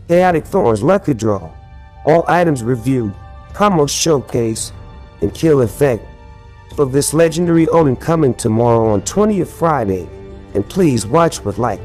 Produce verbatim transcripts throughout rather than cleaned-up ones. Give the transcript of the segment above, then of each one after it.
Chaotic Thorns Lucky Draw, all items reviewed, promo showcase, and kill effect for this legendary Odin coming tomorrow on twentieth Friday, and please watch with like.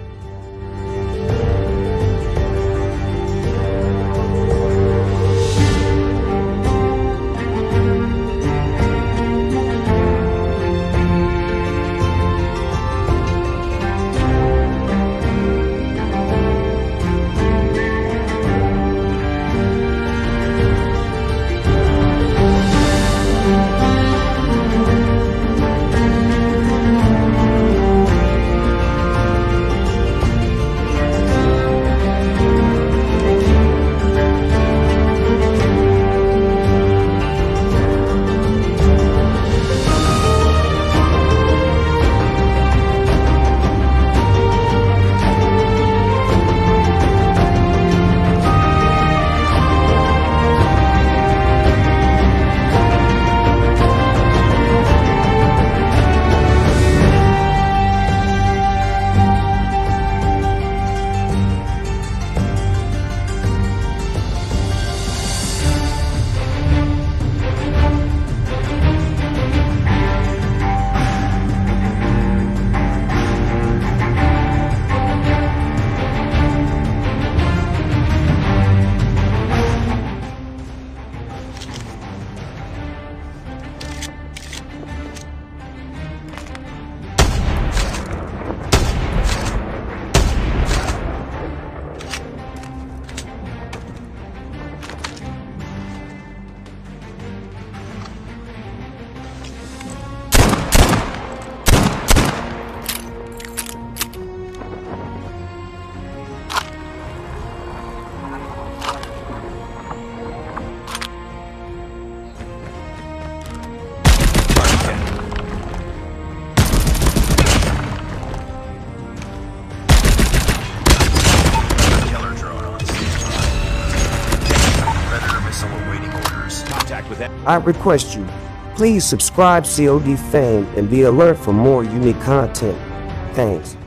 I request you, please subscribe C O D Fame and be alert for more unique content. Thanks.